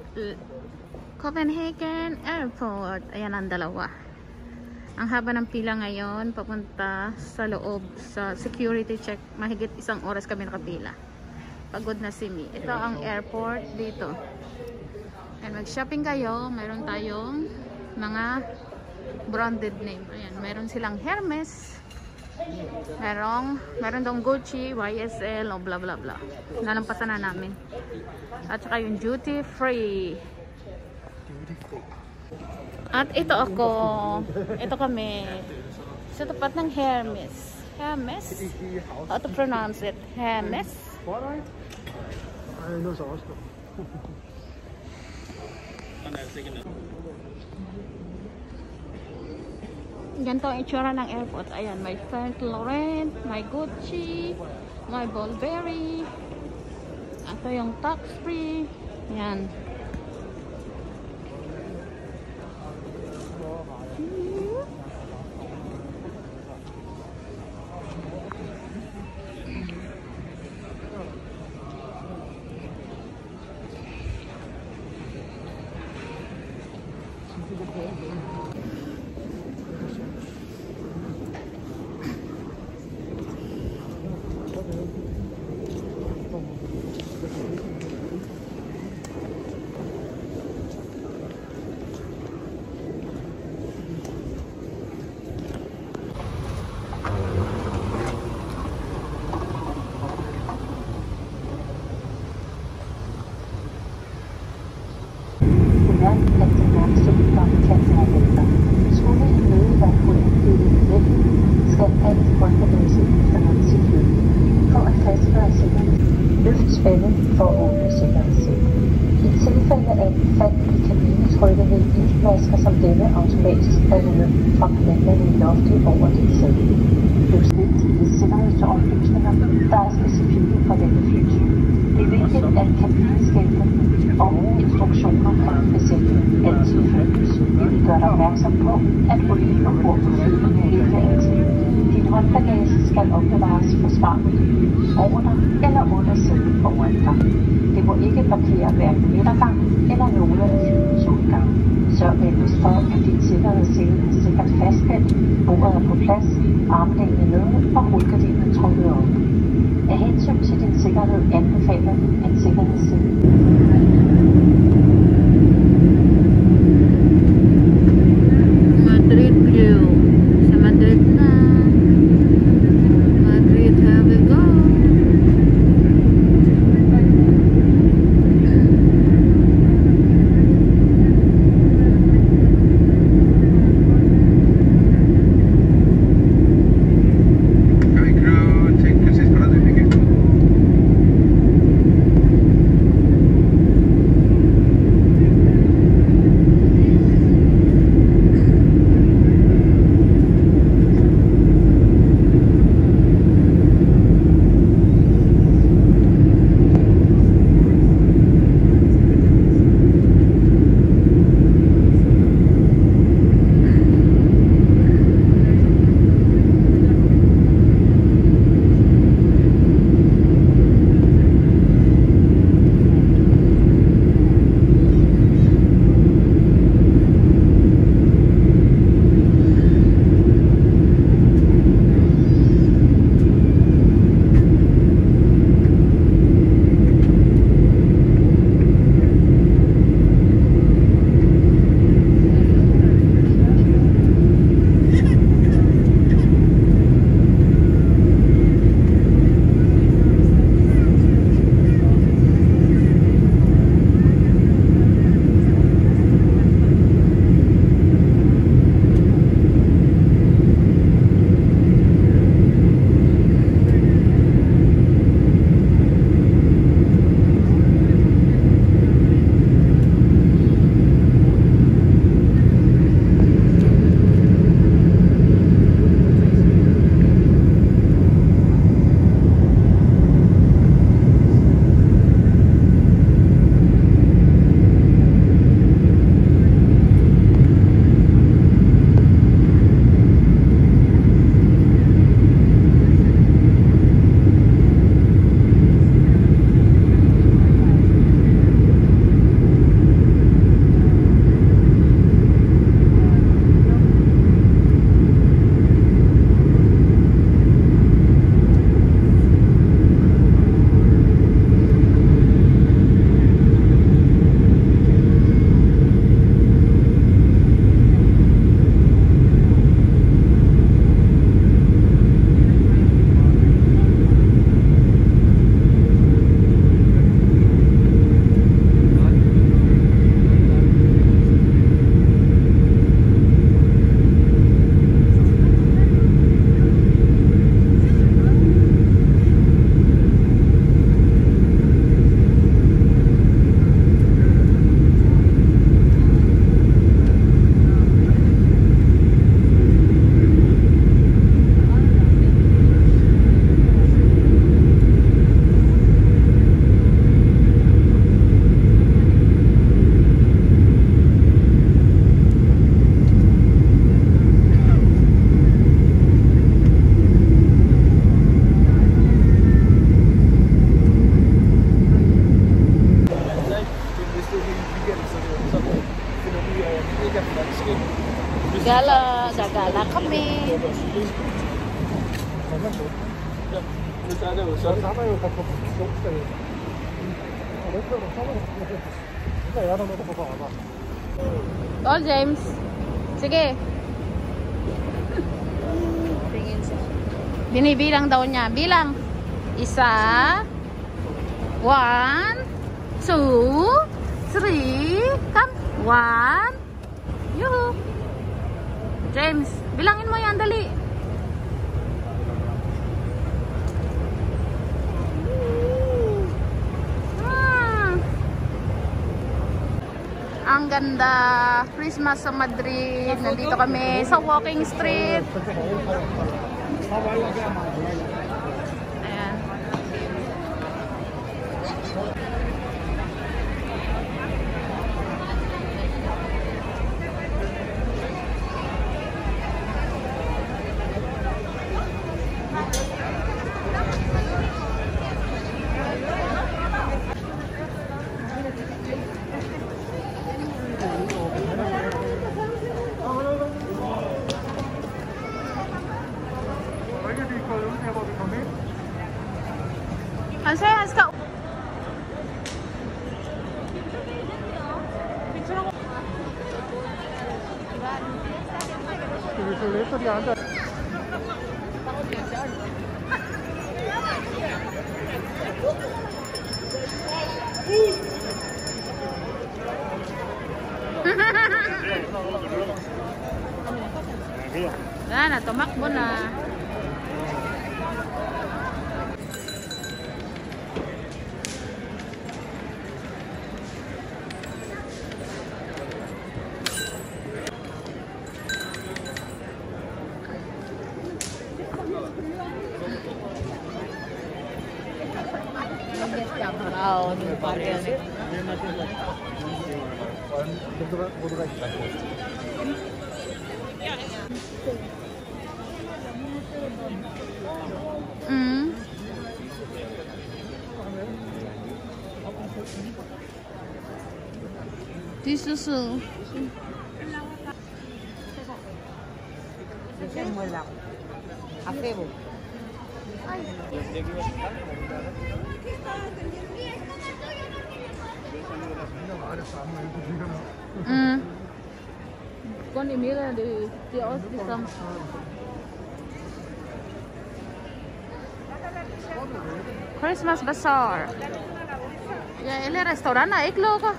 Copenhagen Airport. Ayan ang dalawa. Ang haba ng pila ngayon papunta sa loob sa security check. Mahigit 1 oras kami nakapila. Pagod na si Mi. Ito ang airport dito. And mag-shopping kayo. Mayroon tayong mga branded name. Ayan, mayroon silang Hermes. Meron dong Gucci, YSL, o bla bla bla. Nalampasan na namin. At saka yung duty free. At ito ako. Ito kami. Sa tapat ng Hermes. Hermes? How to pronounce it? Hermes? Ganito ang itsura ng airport. Ayan, may Saint Laurent, may Gucci, may Burberry. Ito yung tax free. Ayan. Luftspændet for at åbne sikkerhedssæt. I tilfælde af et fald i kabinetrykket vil iltmasker som denne automatisk falde ned fra planerne i loftet over dit sæt. Bliv slet til sikkerhedsoplysninger, der er specifikke for denne flytype. Det er vigtigt, at kabineskilter og instruktioner fra besætningen altid følges. Vi vil gøre dig opmærksom på, at olie ombord på flyet ikke er til. Din håndbagage skal opbevares forsvarligt over dig eller under sædet foran dig. Det må ikke blokere hverken midtergang eller nogle af flyets udgang. Sørg venligst for, at din sikkerhedssele er sikkert fastspændt, bordet er på plads, armlængden nede og rullegardinen trukket op. Af hensyn til din sikkerhed anbefaler vi en sikkerhedssele. Madrid view. Sa Madrid na. Madrid, here we go. Gagala kami. Tol, James. Sige. Binibilang daw niya. Bilang. 1, 2, 3. Come. 1. Yuhu. James, bilangin mo yan, dali. Ang ganda. Christmas sa Madrid. Nandito kami sa walking street. Ayan. Hans ka. Yan, tumakbo na. Oh, di pa rin. Disusul. Con ni mira de os de sam. Christmas bazaar. Ya ele restaurant na ek logo.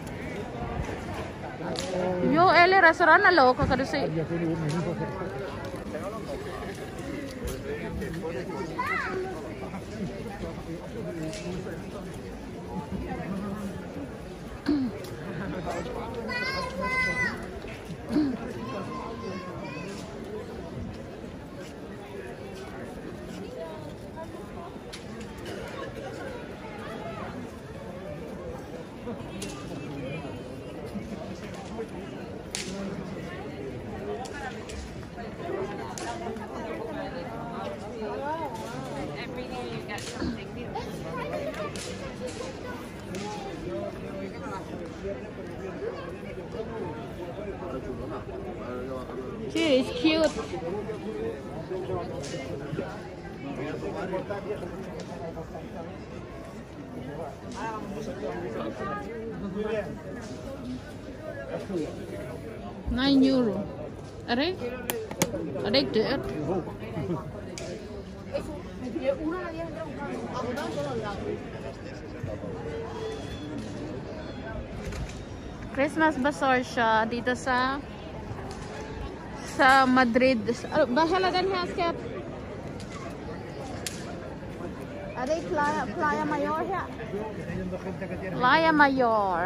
Yo ele restaurant na logo kada se. She is cute. €9. Are? Addicted. Christmas bazaar siya dito sa Madrid. Bahalagan hasket. Are Playa Mayor siya. Playa Mayor.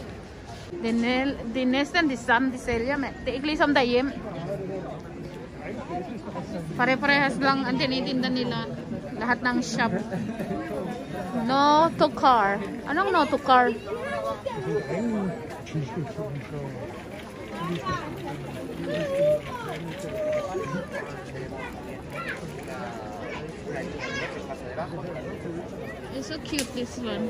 Det er næsten det samme, de sælger, mand. Det er ikke ligesom derhjemme. Pare-parehas lang ang tinitinda nila. Lahat ng shop. No to car. Anong no to car? It's so cute, this one.